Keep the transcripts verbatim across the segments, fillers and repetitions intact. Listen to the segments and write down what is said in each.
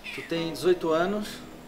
Tu tem dezoito anos,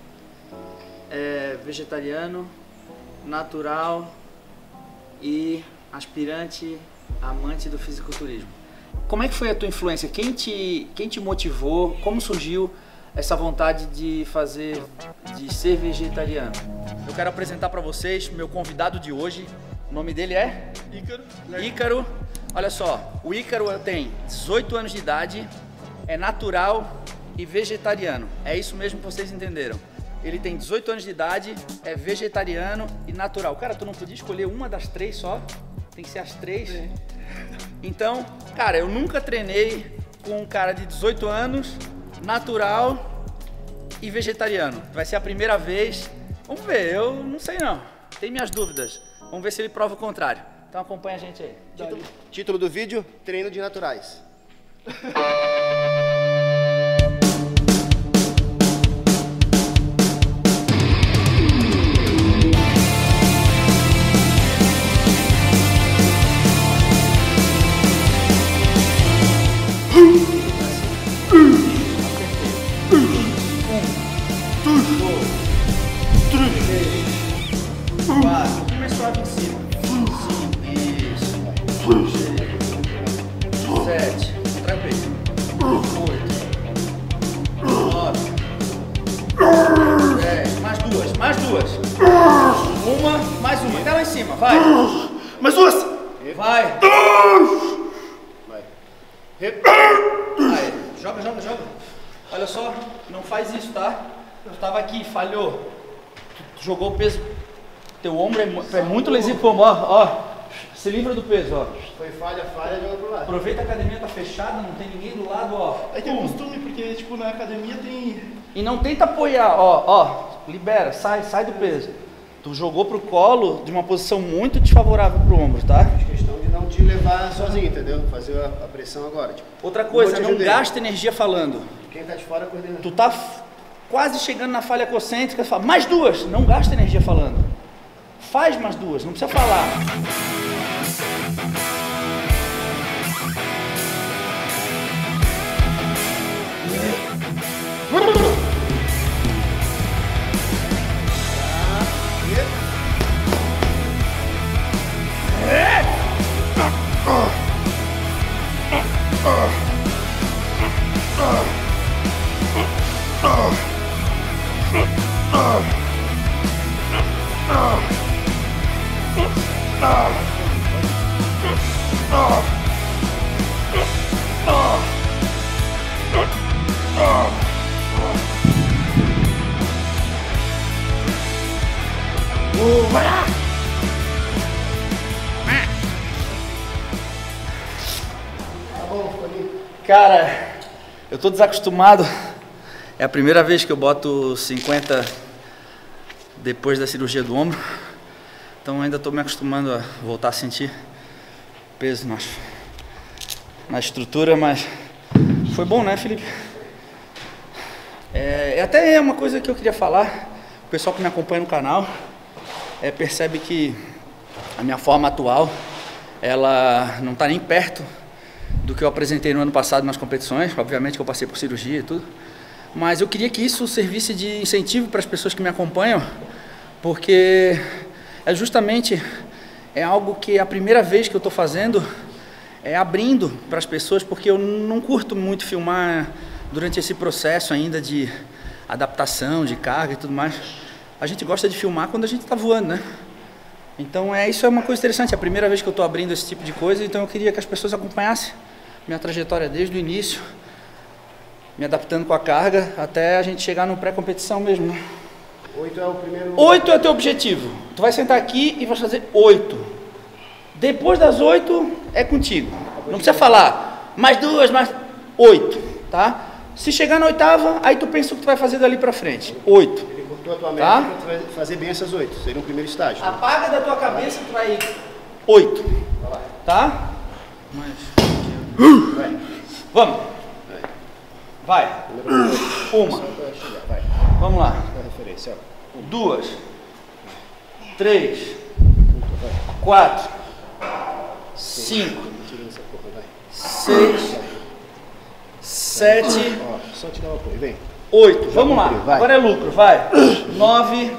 é vegetariano, natural e aspirante amante do fisiculturismo. Como é que foi a tua influência? Quem te, quem te motivou? Como surgiu essa vontade de fazer, de ser vegetariano? Eu quero apresentar para vocês meu convidado de hoje. O nome dele é? Ícaro. Ícaro. Olha só, o Ícaro tem dezoito anos de idade, é natural e vegetariano. É isso mesmo que vocês entenderam. Ele tem dezoito anos de idade, é vegetariano e natural. Cara, tu não podia escolher uma das três só? Tem que ser as três? Sim. Então, cara, eu nunca treinei com um cara de dezoito anos, natural e vegetariano. Vai ser a primeira vez. Vamos ver, eu não sei não. Tem minhas dúvidas. Vamos ver se ele prova o contrário. Então acompanha a gente aí. Título, título do vídeo, treino de naturais. Sete, tranquilo. Oito, nove, dez, mais duas, mais duas. Uma, mais uma, até lá em cima, vai. Mais duas! Vai. Vai. Aí, joga, joga, joga. Olha só, não faz isso, tá? Tu tava aqui, falhou. Tu jogou o peso. Teu ombro é, é muito lesivo, ó, ó. Se livra do peso, ó. Foi falha, falha, joga pro lado. Aproveita a academia, tá fechada, não tem ninguém do lado, ó. É que é costume, porque tipo, na academia tem... E não tenta apoiar, ó, ó. Libera, sai, sai do peso. Tu jogou pro colo de uma posição muito desfavorável pro ombro, tá? É questão de não te levar sozinho, entendeu? Fazer a, a pressão agora. Tipo, outra coisa, não ajudei. gasta energia falando. Quem tá de fora, coordena. Tu tá f- quase chegando na falha concêntrica, fala, mais duas. Não gasta energia falando. Faz mais duas, não precisa falar. Cara, eu tô desacostumado. É a primeira vez que eu boto cinquenta depois da cirurgia do ombro. Então ainda tô me acostumando a voltar a sentir peso na, na estrutura, mas foi bom, né, Felipe? É, é até uma coisa que eu queria falar. O pessoal que me acompanha no canal é, percebe que a minha forma atual, ela não tá nem perto do que eu apresentei no ano passado nas competições. Obviamente que eu passei por cirurgia e tudo, mas eu queria que isso servisse de incentivo para as pessoas que me acompanham, porque é justamente é algo que é a primeira vez que eu estou fazendo, é abrindo para as pessoas, porque eu não curto muito filmar durante esse processo ainda de adaptação, de carga e tudo mais. A gente gosta de filmar quando a gente está voando, né? Então é, isso é uma coisa interessante, é a primeira vez que eu estou abrindo esse tipo de coisa, então eu queria que as pessoas acompanhassem minha trajetória desde o início, me adaptando com a carga, até a gente chegar no pré-competição mesmo, né? Oito é o primeiro... Oito é o teu objetivo. Tu vai sentar aqui e vai fazer oito. Depois das oito, é contigo. Não precisa falar, mais duas, mais... Oito, tá? Se chegar na oitava, aí tu pensa o que tu vai fazer dali pra frente. Oito. Ele cortou a tua meta, Tá? pra tu vai fazer bem essas oito. Seria o primeiro estágio. Apaga da tua cabeça, tu vai... Oito. Vai lá. Tá? Mas... Vai. Vamos. Vai. Vai. Primeiro Uma. só pra chegar. Vai. Vamos lá. Qual a referência? Ó. Duas. Três. Vai. Quatro. Cinco. Tirando essa porra, vai. Seis. Sete. Ó, só te dar o apoio. Vem. oito. Vamos lá. Vai. Agora é lucro, vai. nove,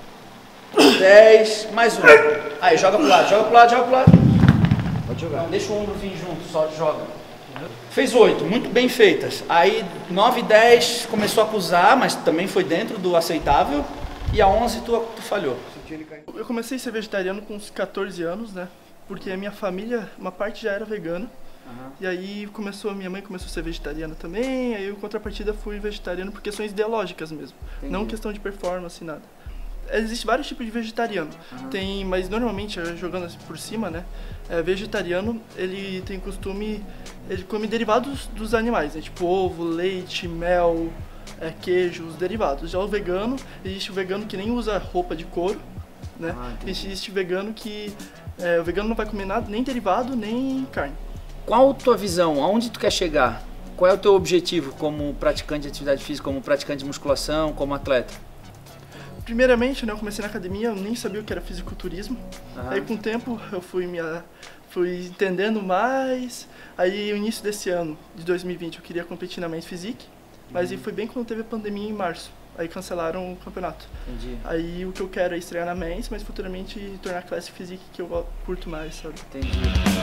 dez, mais um. Aí, joga pro lado, joga pro lado, joga pro lado. Pode jogar. Não deixa o ombro vir junto, só joga. Fez oito, muito bem feitas. Aí nove, dez começou a acusar, mas também foi dentro do aceitável. E a onze tu, tu falhou. Eu comecei a ser vegetariano com uns quatorze anos, né? Porque a minha família, uma parte já era vegana. Uhum. E aí começou, minha mãe começou a ser vegetariana também. Aí eu, em contrapartida, fui vegetariano por questões ideológicas mesmo. Entendi. Não questão de performance, nada. Existem vários tipos de vegetariano. Uhum. Tem, mas normalmente, jogando assim por cima, né? É, vegetariano, ele tem costume, ele come derivados dos animais, né? Tipo ovo, leite, mel, é, queijo, os derivados. Já o vegano, existe o vegano que nem usa roupa de couro, né? Ah, existe vegano que é, o vegano não vai comer nada, nem derivado, nem carne. Qual a tua visão? Aonde tu quer chegar? Qual é o teu objetivo como praticante de atividade física, como praticante de musculação, como atleta? Primeiramente, né, eu comecei na academia, eu nem sabia o que era fisiculturismo. Uhum. Aí com o tempo eu fui, me, fui entendendo mais. Aí no início desse ano, de dois mil e vinte, eu queria competir na Men's Physique, mas uhum. foi bem quando teve a pandemia em março. Aí cancelaram o campeonato. Entendi. Aí o que eu quero é estrear na Men's, mas futuramente tornar a Classic Physique que eu curto mais, sabe? Entendi.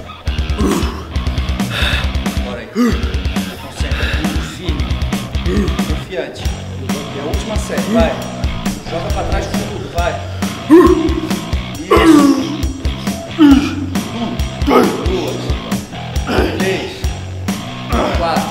Bora aí. Concentra, firme, confiante. É a última série, vai. Joga pra trás com tudo, vai. Isso. Um, duas, três, quatro,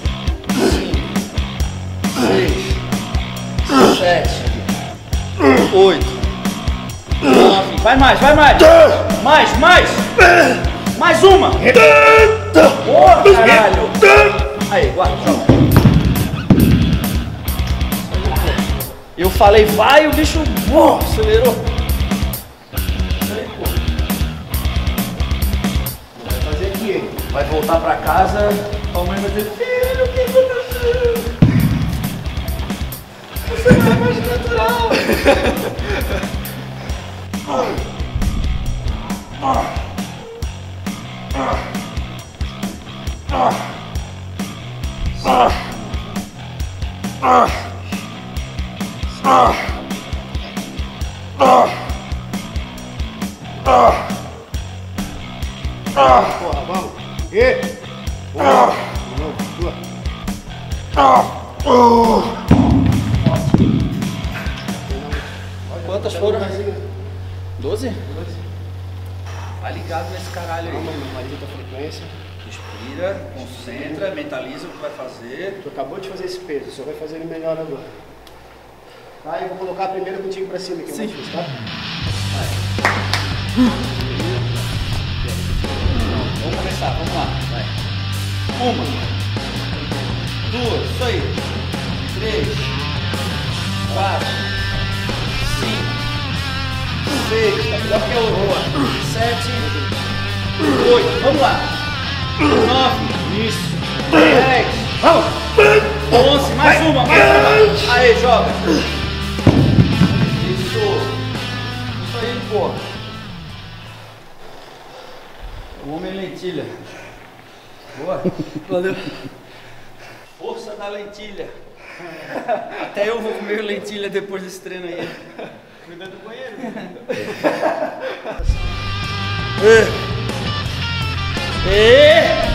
cinco, seis, sete, oito, nove. Vai mais, vai mais. Mais, mais. Mais uma. Boa, caralho. Aí, guarda, joga. Eu falei, vai, o bicho oh, acelerou. Vai fazer aqui. Vai voltar pra casa, a mãe vai dizer, filho, o que aconteceu? Você não é mais natural. Ah. Ah. Ah. Ah. Ah. Ah. Ah. Ah. Ah. Ah. Porra, vamos. E. Ah. De novo, tua. Ah. Uh. Quantas foram? doze? Vai ligado nesse caralho aí. Calma, normaliza a frequência. Respira, concentra, mentaliza o que vai fazer. Tu acabou de fazer esse peso, só vai fazer ele melhor agora. Tá, eu vou colocar a primeira contigo pra cima aqui, mais difícil, tá? Vai. Vamos começar, vamos lá. Vai. Uma. Duas, isso aí. Três. Quatro. Cinco. Seis. Tá melhor que a outra. Sete. Oito. Vamos lá. Nove. Isso. Dez. Vamos. Onze. Mais uma, mais uma. Aí, joga. Isso. Isso aí, pô. O homem lentilha. Boa. Valeu. Força da lentilha. Até eu vou comer lentilha depois desse treino aí. Cuida do banheiro. E. E.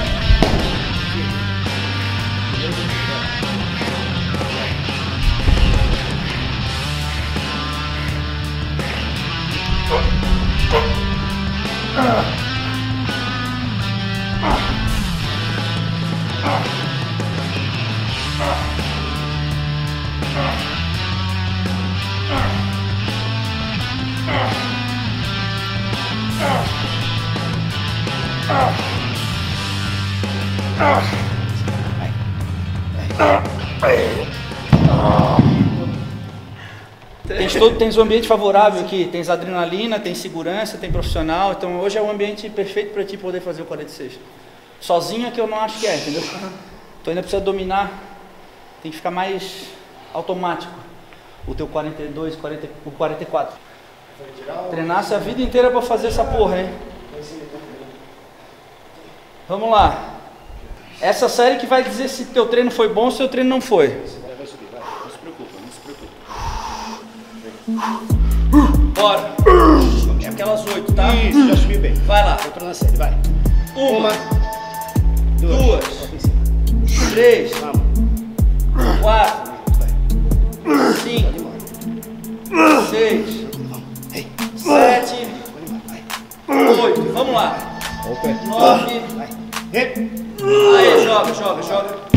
Tens, todo, tens um ambiente favorável aqui, tens adrenalina, tem segurança, tem profissional, então hoje é um ambiente perfeito para ti poder fazer o quarenta e seis. Sozinho é que eu não acho que é, entendeu? Tu ainda precisa dominar, tem que ficar mais automático o teu quarenta e dois, quarenta, o quarenta e quatro. Treinasse a vida inteira para fazer essa porra, hein? Vamos lá. Essa série que vai dizer se teu treino foi bom ou se teu treino não foi. Vai subir, vai. Bora. Aquelas oito, tá? Isso, já subi bem. Vai lá. Entrou na série, vai. Uma, Uma duas, duas três, vamos. quatro, cinco, seis, sete, oito. Vamos lá. Opa. Nove. Vai. E. Aí, joga, joga, joga.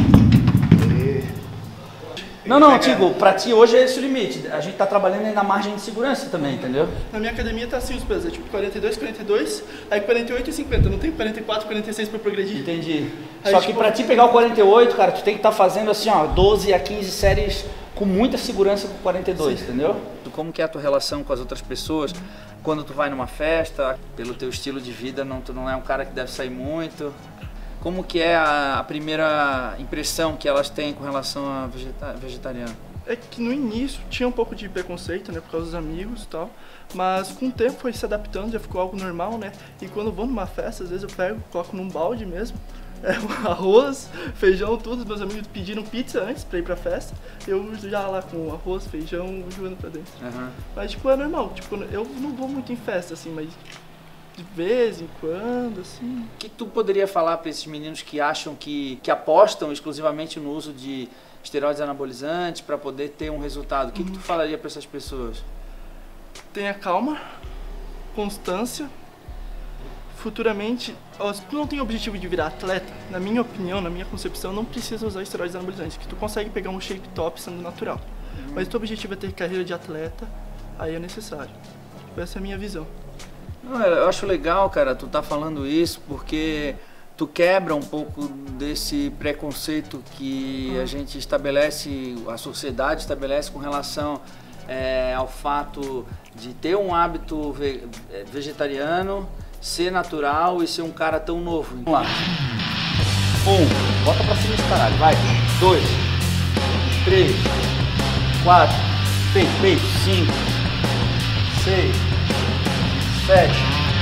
Não, não, Tigo, pra ti hoje é esse o limite. A gente tá trabalhando aí na margem de segurança também, entendeu? Na minha academia tá assim os pesos, é tipo quarenta e dois, quarenta e dois, aí quarenta e oito e cinquenta, não tem quarenta e quatro, quarenta e seis pra progredir. Entendi. Aí, Só tipo, que pra ti pegar o quarenta e oito, cara, tu tem que estar tá fazendo assim, ó, doze a quinze séries com muita segurança com o quarenta e dois, sim, entendeu? Como que é a tua relação com as outras pessoas? Quando tu vai numa festa, pelo teu estilo de vida, não, tu não é um cara que deve sair muito. Como que é a, a primeira impressão que elas têm com relação a vegeta vegetariano? É que no início tinha um pouco de preconceito, né, por causa dos amigos e tal, mas com o tempo foi se adaptando, já ficou algo normal, né, e quando eu vou numa festa, às vezes eu pego, coloco num balde mesmo, é, arroz, feijão, tudo, meus amigos pediram pizza antes pra ir pra festa, eu já lá com arroz, feijão, jogando pra dentro. Uhum. Mas tipo, é normal, tipo, eu não vou muito em festa, assim, mas de vez em quando, assim. O que tu poderia falar para esses meninos que acham que, que apostam exclusivamente no uso de esteroides anabolizantes para poder ter um resultado? O que, uhum. que tu falaria para essas pessoas? Tenha calma, constância. Futuramente, ó, se tu não tem o objetivo de virar atleta, na minha opinião, na minha concepção, não precisa usar esteroides anabolizantes, que tu consegue pegar um shape top sendo natural. Uhum. Mas se o teu objetivo é ter carreira de atleta, aí é necessário. Essa é a minha visão. Não, eu acho legal, cara, tu tá falando isso porque tu quebra um pouco desse preconceito que uhum. a gente estabelece, a sociedade estabelece com relação é, ao fato de ter um hábito ve vegetariano, ser natural e ser um cara tão novo. Vamos lá. Um, bota pra cima esse caralho, vai. Dois, três, quatro, peito, peito, cinco, seis, sete.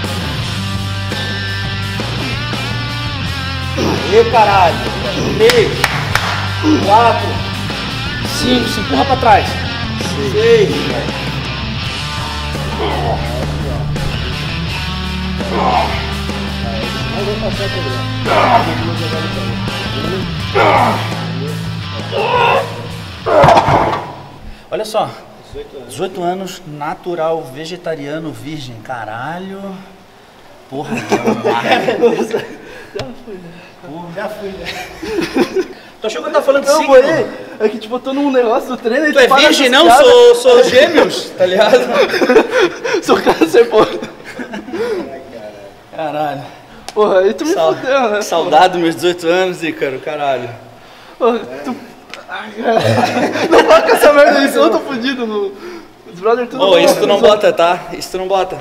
E caralho. Três, quatro, cinco, se empurra pra trás. Seis, velho. Olha só, dezoito anos, natural, vegetariano, virgem, caralho. Porra, que é um marco. Já fui, né? Porra, já fui, né? Tu achou que eu tava falando de não, signo? Morei. É que tipo, eu tô num negócio do treino e tu é virgem não? Sou, sou gêmeos, tá ligado? Sou câncer, pô. Caralho. Porra, aí tu me Sal... fudeu, né? Saudade dos meus dezoito anos, Ícaro, caralho. Porra, tu... Ai, não bota com essa merda aí, senão eu tô fudido no... Os brothers tudo... Ô, isso tu não bota, tá? Isso tu não bota.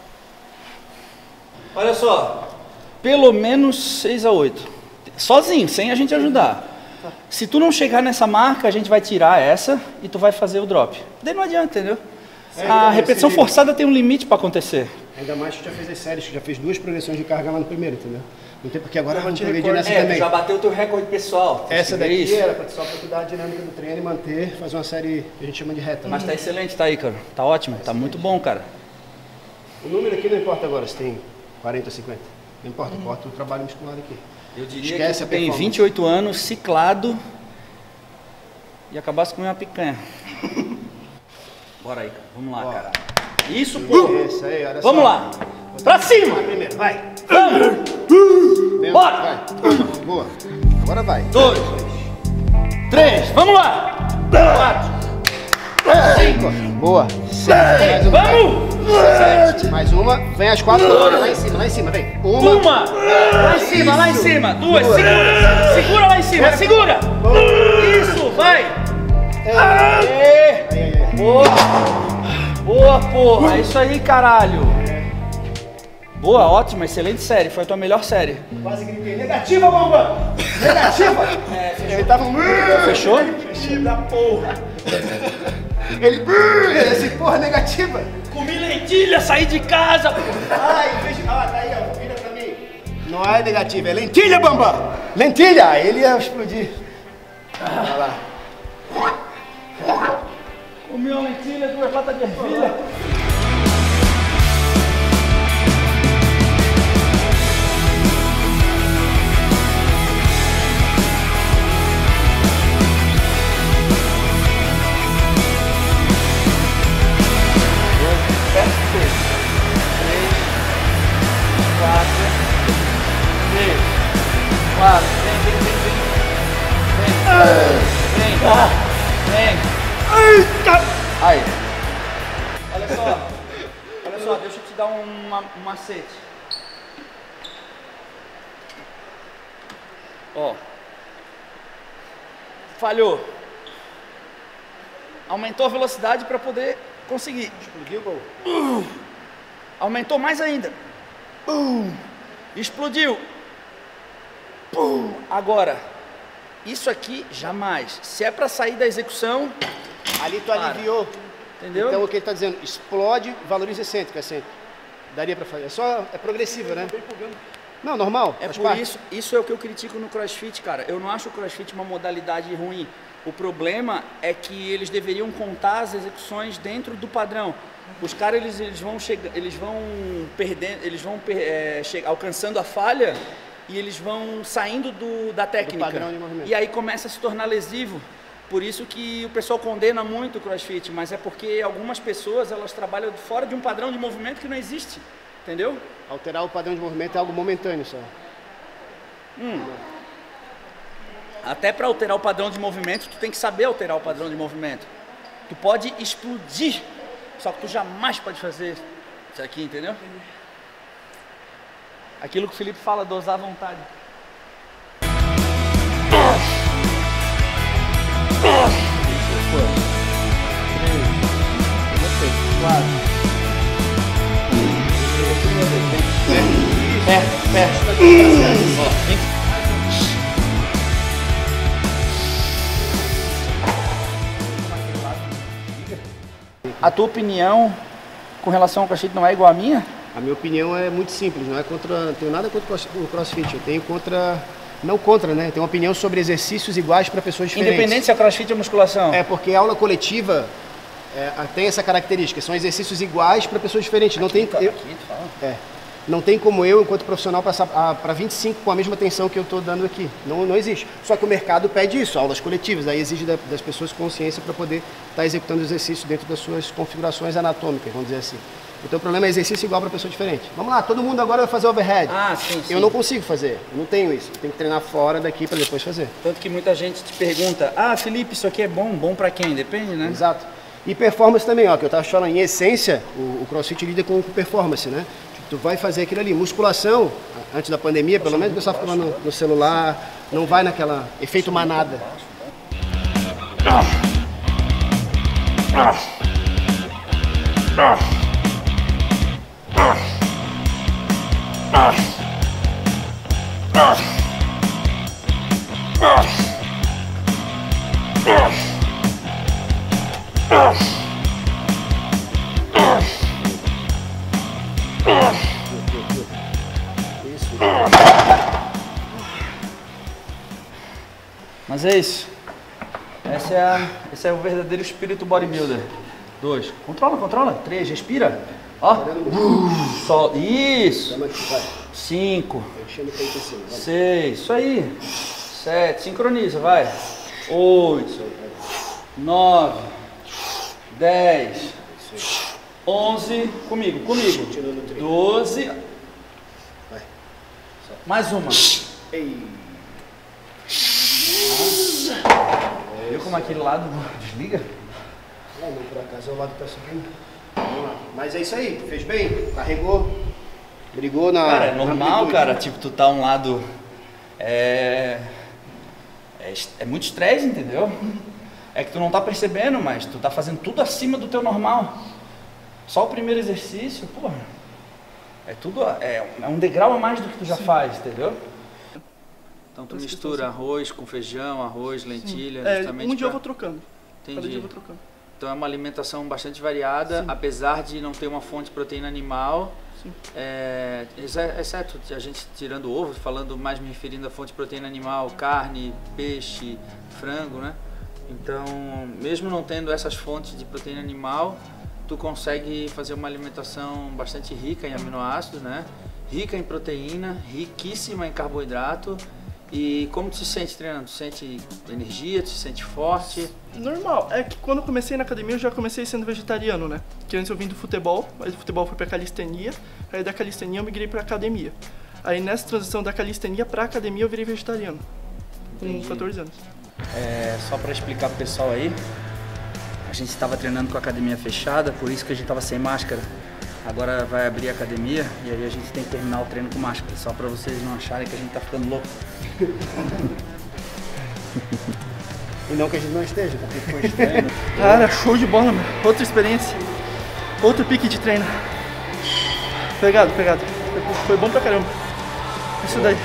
Olha só, pelo menos seis a oito. Sozinho, sem a gente ajudar. Tá. Se tu não chegar nessa marca, a gente vai tirar essa e tu vai fazer o drop. Daí não adianta, entendeu? É, a repetição forçada tem um limite pra acontecer. Ainda mais que tu já fez as séries, que já fez duas progressões de carga lá no primeiro, entendeu? Não tem porque agora vamos progredir nessa é, também. Já bateu o teu recorde pessoal. Essa daqui isso. Era pra, só pra tu dar a dinâmica do treino e manter, fazer uma série que a gente chama de reta. Mas tá excelente, tá aí, cara. Tá ótimo, tá muito bom, cara. O número aqui não importa agora se tem quarenta ou cinquenta. Não importa, uhum. Importa o trabalho muscular aqui. Eu diria Esquece que tu tem vinte e oito anos, ciclado e acabasse com uma picanha. Bora aí, cara. Vamos lá, Bora. Cara. Isso, pô. Isso aí, olha Vamos só. lá. Pra cima. Primeiro, vai. Vamos. Bora. Vai. Boa. Agora vai. Dois. Três. Vamos lá. Quatro. Cinco. Boa. Seis. Vamos. Sete. Mais uma. Vem as quatro. Lá em cima, lá em cima. Vem. Uma. Uma. Lá em cima, Isso. lá em cima. Duas. Duas. Segura. Segura lá em cima. É. Segura. Isso. Vai. Aê. Boa. Boa, porra. É isso aí, caralho. Boa, ótima, excelente série. Foi a tua melhor série. Quase gritei. Negativa, bomba! Negativa! É, fechou. Ele tava... Fechou? Fechou da porra. Ele... Esse porra negativa. Comi lentilha, saí de casa. Ai, veja... Ah, tá aí, ó. Vira pra mim. Não é negativa, é lentilha, bamba! Lentilha! Ele ia explodir. Olha lá. Comi Comi uma lentilha, duas latas de ervilha. Quatro, vem, vem, vem, vem. Vem. Vem. Aí. Olha só. Olha só, deixa eu te dar um, uma, um macete. Ó. Falhou. Aumentou a velocidade para poder conseguir. Explodiu, gol. Uh. Aumentou mais ainda. Uh. Explodiu. Uh. Agora, isso aqui jamais. Se é para sair da execução, ali tu para. aliviou. Entendeu? Então o que ele está dizendo, explode, valoriza excêntrico, assim. Daria para fazer. É só, é progressivo, né? Não, normal. É por parte. isso, isso é o que eu critico no CrossFit, cara. Eu não acho o CrossFit uma modalidade ruim. O problema é que eles deveriam contar as execuções dentro do padrão. Os caras eles, eles vão chegar, eles vão perdendo, eles vão é, chegar, alcançando a falha e eles vão saindo do, da técnica. Do padrão de movimento. E aí começa a se tornar lesivo. Por isso que o pessoal condena muito o CrossFit, mas é porque algumas pessoas elas trabalham fora de um padrão de movimento que não existe, entendeu? Alterar o padrão de movimento é algo momentâneo só. Hum. Até para alterar o padrão de movimento, tu tem que saber alterar o padrão de movimento. Tu pode explodir, só que tu jamais pode fazer isso aqui, entendeu? Aquilo que o Felipe fala, dosar à vontade. Perto, perto. A tua opinião com relação ao CrossFit não é igual à minha? A minha opinião é muito simples, não é contra, não tenho nada contra o CrossFit, eu tenho contra, não contra, né? Eu tenho uma opinião sobre exercícios iguais para pessoas diferentes. Independente se é CrossFit ou musculação? É, porque a aula coletiva é, tem essa característica, são exercícios iguais para pessoas diferentes. Não aqui, tem, eu, aqui, tu fala. É, não tem como eu, enquanto profissional, passar para vinte e cinco com a mesma atenção que eu estou dando aqui. Não, não existe. Só que o mercado pede isso, aulas coletivas, aí exige da, das pessoas consciência para poder estar tá executando o exercício dentro das suas configurações anatômicas, vamos dizer assim. Então o problema é exercício igual para pessoa diferente. Vamos lá, todo mundo agora vai fazer overhead. Ah, sim, sim. Eu não consigo fazer, eu não tenho isso. Eu tenho que treinar fora daqui para depois fazer. Tanto que muita gente te pergunta, ah, Felipe, isso aqui é bom, bom para quem? Depende, né? Exato. E performance também, ó, que eu estava falando, em essência, o, o CrossFit lida com performance, né? Tu vai fazer aquilo ali. Musculação, antes da pandemia, pelo menos o pessoal ficava no, no celular, não vai naquela efeito manada. Ah. Ah. Ah. Ah. Ah. Ah. Ah. Ah. Ah. Isso. Mas é isso. Essa é a, esse é o verdadeiro espírito bodybuilder. Dois. Controla, controla. Três. Respira. Ó. Uh, sol. Isso. Cinco. Seis. Isso aí. Sete. Sincroniza, vai. Oito. Nove. Dez. Onze. Comigo, comigo. Doze. Mais uma. Viu como aquele lado desliga? Não, não, por acaso o lado tá subindo. Vamos lá. Mas é isso aí, fez bem, carregou, brigou na... Cara, é normal, cara, tipo, tu tá um lado... É... É, é muito estresse, entendeu? É que tu não tá percebendo, mas tu tá fazendo tudo acima do teu normal. Só o primeiro exercício, porra, é tudo... É, é um degrau a mais do que tu já Sim. faz, entendeu? Então tu mistura arroz com feijão, arroz, lentilha, é, justamente um dia pra... eu vou trocando. Entendi. Cada dia eu vou trocando. Então é uma alimentação bastante variada, Sim. apesar de não ter uma fonte de proteína animal. Sim. É, exceto a gente tirando ovo, falando mais me referindo à fonte de proteína animal, carne, peixe, frango, né? Então, mesmo não tendo essas fontes de proteína animal, tu consegue fazer uma alimentação bastante rica em aminoácidos, né? Rica em proteína, riquíssima em carboidrato. E como tu se sente treinando? Tu sente energia, tu se sente forte? Normal, é que quando eu comecei na academia eu já comecei sendo vegetariano, né? Que antes eu vim do futebol, mas do futebol fui pra calistenia, aí da calistenia eu migrei pra academia. Aí nessa transição da calistenia pra academia eu virei vegetariano, com quatorze anos. É, só pra explicar pro pessoal aí, a gente estava treinando com a academia fechada, por isso que a gente tava sem máscara. Agora vai abrir a academia e aí a gente tem que terminar o treino com máscara, só pra vocês não acharem que a gente tá ficando louco. E não que a gente não esteja, porque foi estranho. Cara, show de bola, meu. Outra experiência, outro pique de treino. Pegado, pegado. Foi, foi bom pra caramba. Isso daí.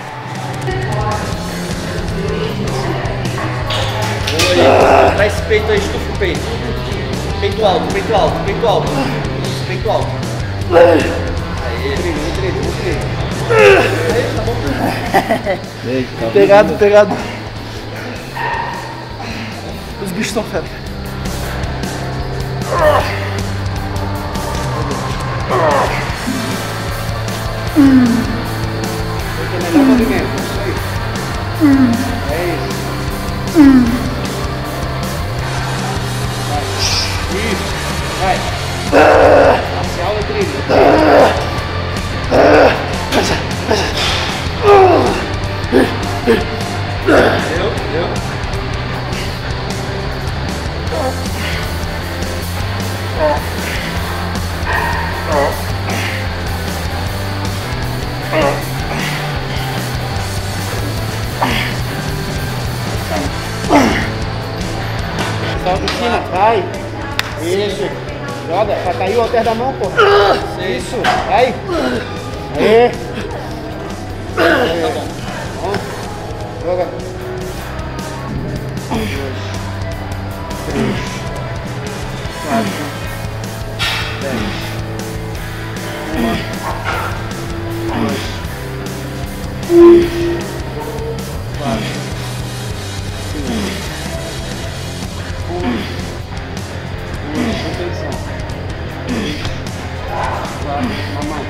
Oi, traz esse peito aí, estufa o peito. Peito alto, peito alto, peito alto. Peito alto. Aí, treino, treino, treino. Aí, tá bom. Pegado, pegado. Os bichos são fera. Esse é o melhor movimento, isso aí. É isso. Vai. Isso, vai. Marcial é trilho. Deu, deu. Solta em cima, vai. Isso. Joga, pra cair o halter da mão, porra. Isso, vai. Aê. Tá bom. Joga. Um, dois, três, quatro, dez. Uma, dois, três, quatro, cinco. Uma, duas, atenção. Três, quatro, mamãe.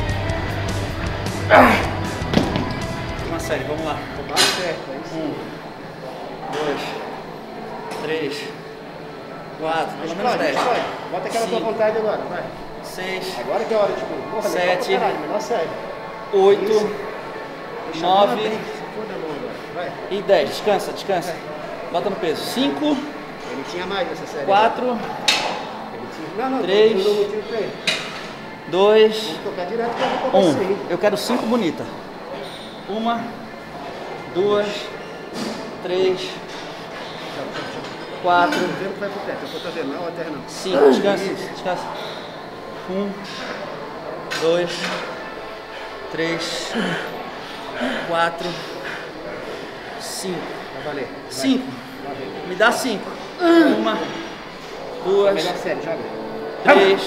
Uma série, vamos lá. Vai certo, é isso. Um, dois, três, quatro, pelo menos Escolhe, dez. escolhe. Bota aquela tua Cinco. vontade agora, vai. Seis, Agora que é a hora, tipo, porra, legal Sete. pra caralho, menor sério. oito, Isso. Deixa a mão na nove frente, se foda a mão agora, vai. e dez. Descansa, descansa. Bota no peso. Cinco, Ele tinha mais nessa série. quatro, Ele tinha... Não, não, três. eu dou motivo pra ele. dois, Vamos tocar direto que eu vou tocar assim. um. Eu quero cinco bonita. Uma, duas, três, quatro, O vento vai pro teto, eu tô vendo, não é o terra não. cinco. Descansa, descansa. Um, dois, três, quatro, cinco. Vai valer. Cinco. Vai valer. Me dá cinco. Uma, duas, Melhor série, joga. três,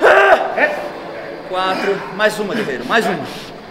quatro. Mais uma, guerreiro. Mais uma.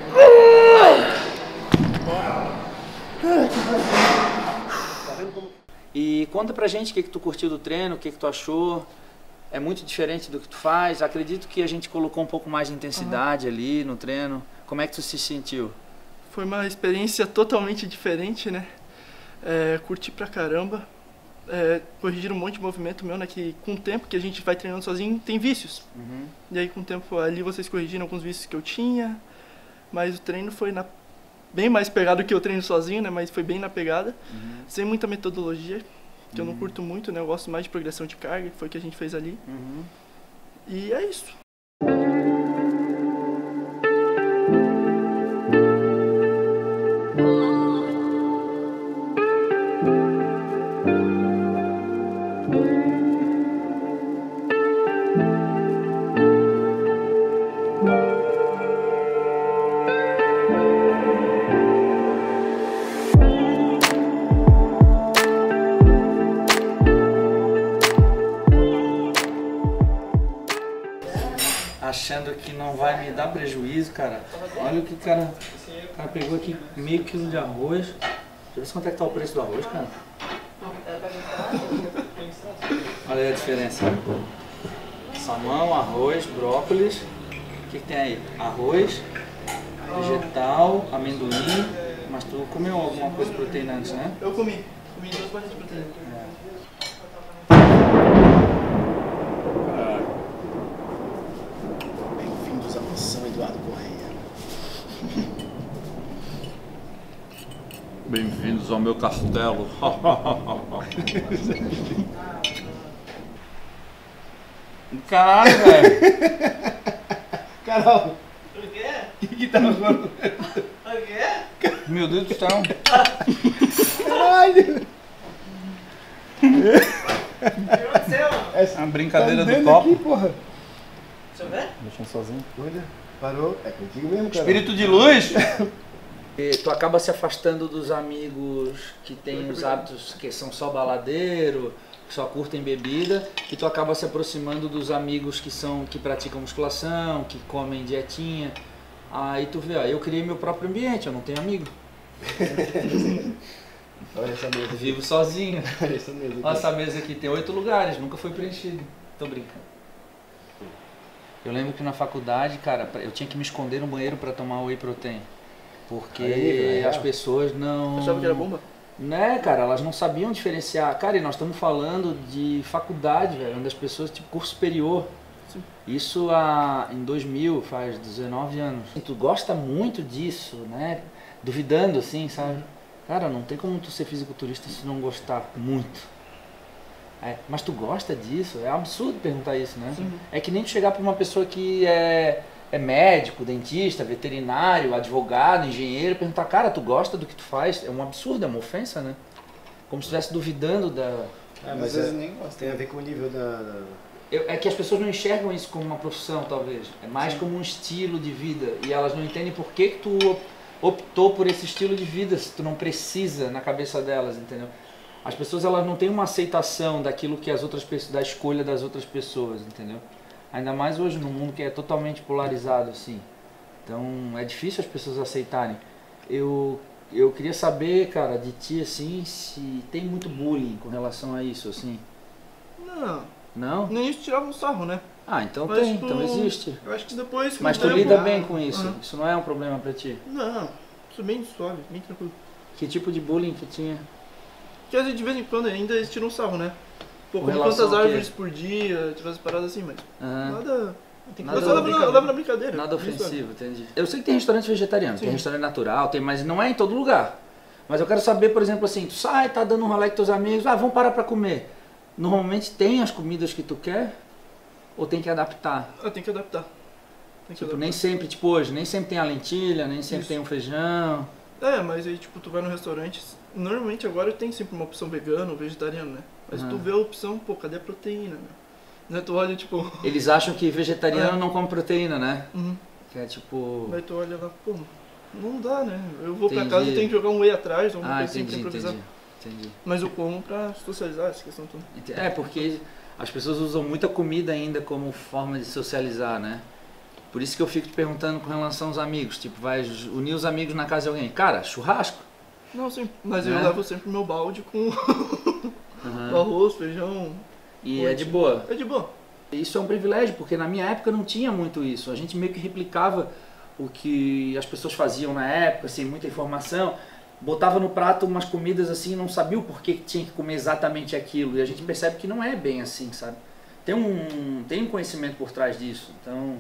Tá vendo como... E conta pra gente o que, que tu curtiu do treino, o que, que tu achou. É muito diferente do que tu faz. Acredito que a gente colocou um pouco mais de intensidade uhum. ali no treino. Como é que tu se sentiu? Foi uma experiência totalmente diferente, né? É, curti pra caramba. É, corrigir um monte de movimento meu, né? Que com o tempo que a gente vai treinando sozinho, tem vícios. Uhum. E aí com o tempo ali vocês corrigiram alguns vícios que eu tinha. Mas o treino foi na... bem mais pegado que eu treino sozinho, né? Mas foi bem na pegada. Uhum. Sem muita metodologia, que uhum. eu não curto muito, né? Eu gosto mais de progressão de carga, que foi o que a gente fez ali. Uhum. E é isso. Achando que não vai me dar prejuízo, cara. Olha o que o cara, o cara pegou aqui, meio quilo de arroz. Deixa eu ver quanto é que tá o preço do arroz, cara. Qual é a diferença? Salmão, arroz, brócolis. O que, que tem aí? Arroz, vegetal, amendoim. Mas tu comeu alguma coisa de proteína antes, né? Eu comi. Comi duas barras de proteína. É. Bem-vindos à mansão Eduardo Correia. Bem-vindos ao meu castelo. Caralho, velho. Carol, O quê? o que que tá rolando? O quê? Meu Deus do céu. Caralho! O que aconteceu? Essa A brincadeira tá do andando copo. aqui, porra. Deixa eu ver. Deixando sozinho. Olha, parou. É contigo mesmo, cara. Espírito de luz. E tu acaba se afastando dos amigos que têm os hábitos que são só baladeiro, que só curtem bebida, e tu acaba se aproximando dos amigos que são que praticam musculação, que comem dietinha. Aí tu vê, ó, eu criei meu próprio ambiente, eu não tenho amigo. Olha essa mesa aqui. Vivo sozinho. Olha essa mesa aqui. Olha essa mesa aqui, tem oito lugares, nunca foi preenchido. Tô brincando. Eu lembro que na faculdade, cara, eu tinha que me esconder no banheiro para tomar whey protein. Porque Aí, é. as pessoas não... Achava que era bomba? Né, cara, elas não sabiam diferenciar. Cara, e nós estamos falando de faculdade, velho, onde as pessoas, tipo, curso superior. Sim. Isso há, em dois mil, faz dezenove anos. E tu gosta muito disso, né? Duvidando, assim, sabe? Cara, não tem como tu ser fisiculturista se não gostar muito. É, mas tu gosta disso? É absurdo perguntar isso, né? Sim. É que nem tu chegar pra uma pessoa que é, é médico, dentista, veterinário, advogado, engenheiro, e perguntar, cara, tu gosta do que tu faz? É um absurdo, é uma ofensa, né? Como se estivesse duvidando da... É, mas é, tem a ver com o nível da... da... Eu, é que as pessoas não enxergam isso como uma profissão, talvez. É mais Sim. como um estilo de vida. E elas não entendem por que, que tu optou por esse estilo de vida, se tu não precisa na cabeça delas, entendeu? As pessoas, elas não têm uma aceitação daquilo que as outras pessoas, da escolha das outras pessoas, entendeu? Ainda mais hoje no mundo que é totalmente polarizado, assim. Então é difícil as pessoas aceitarem. Eu, eu queria saber, cara, de ti, assim, se tem muito bullying com relação a isso, assim. Não. Não? No início tirava um sarro, né? Ah, então Mas, tem, tipo, então existe. Eu acho que depois... com Mas o tu tempo- lida bem com isso? Aham. Isso não é um problema pra ti? Não, sou bem suave, bem tranquilo. Que tipo de bullying que tinha? Porque às vezes, de vez em quando ainda eles tiram um sarro, né? Pô, Com como relação quantas ao quê? árvores por dia, tipo as paradas assim, mas Aham. nada... Nada Mas eu levo na, eu levo na brincadeira. Nada bem suave. ofensivo, entendi. Eu sei que tem restaurante vegetariano, tem Sim. restaurante natural, tem, mas não é em todo lugar. Mas eu quero saber, por exemplo, assim, tu sai, tá dando um rolê com teus amigos, ah, vamos parar pra comer. Normalmente tem as comidas que tu quer ou tem que adaptar? Ah, tem que adaptar. Tem que Tipo, adaptar. nem sempre, tipo hoje, nem sempre tem a lentilha, nem sempre Isso. tem um feijão. É, mas aí tipo, tu vai no restaurante, normalmente agora tem sempre uma opção vegana ou vegetariana, né? Mas Aham. tu vê a opção, pô, cadê a proteína, né? Né, tu olha, tipo... Eles acham que vegetariano É. não come proteína, né? Uhum. Que é tipo... Aí tu olha lá, pô, não dá, né? Eu vou pra Entendi. casa e tenho que jogar um whey atrás, ou alguma Ah, coisa assim pra entendi, improvisar. entendi, entendi. Mas eu como pra socializar essa questão toda. Ente- É, porque as pessoas usam muita comida ainda como forma de socializar, né? Por isso que eu fico te perguntando com relação aos amigos. Tipo, vai unir os amigos na casa de alguém. Cara, churrasco. Não, sim, mas Né? eu levo sempre o meu balde com Uhum. arroz, feijão. E é de boa. É de boa. Isso é um privilégio, porque na minha época não tinha muito isso. A gente meio que replicava o que as pessoas faziam na época, assim, muita informação. Botava no prato umas comidas assim, não sabia o porquê que tinha que comer exatamente aquilo. E a gente percebe que não é bem assim, sabe? Tem um, tem um conhecimento por trás disso. Então,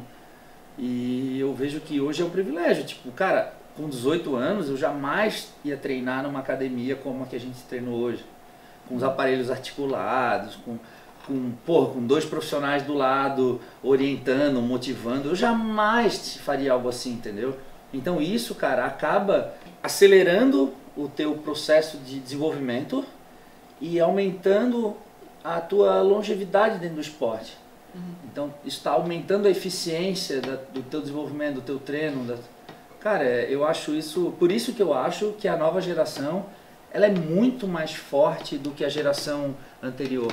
e eu vejo que hoje é um privilégio. Tipo, cara, com dezoito anos eu jamais ia treinar numa academia como a que a gente treinou hoje. Com os aparelhos articulados, com, com, porra, com dois profissionais do lado, orientando, motivando. Eu jamais faria algo assim, entendeu? Então isso, cara, acaba acelerando o teu processo de desenvolvimento e aumentando a tua longevidade dentro do esporte. Uhum. Então isso está aumentando a eficiência da, do teu desenvolvimento, do teu treino. Da... Cara, eu acho isso, por isso que eu acho que a nova geração ela é muito mais forte do que a geração anterior.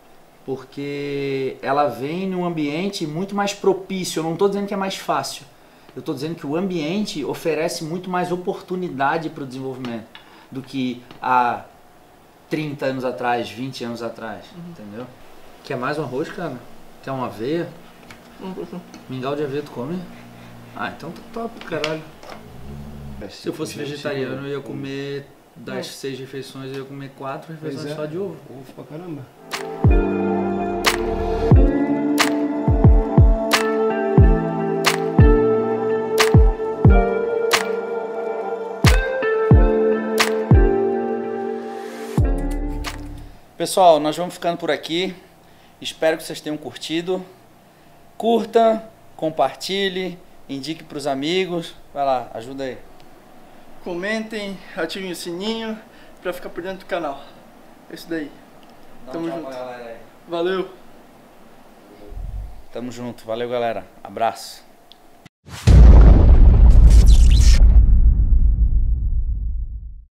Porque ela vem num ambiente muito mais propício. Eu não estou dizendo que é mais fácil. Eu estou dizendo que o ambiente oferece muito mais oportunidade para o desenvolvimento do que há trinta anos atrás, vinte anos atrás, Uhum. entendeu? Quer mais um arroz, cara? Quer uma aveia? Uhum. Mingau de aveia tu come? Ah, então tá top, caralho. Se eu fosse vegetariano, eu ia comer das seis refeições, eu ia comer quatro refeições é. só de ovo. Ovo pra caramba. Pessoal, nós vamos ficando por aqui. Espero que vocês tenham curtido. Curta, compartilhe, indique para os amigos. Vai lá, ajuda aí. Comentem, ativem o sininho pra ficar por dentro do canal. É isso daí. Dá um Tamo tchau junto. pra galera aí. Valeu! Tamo junto. Valeu, galera. Abraço.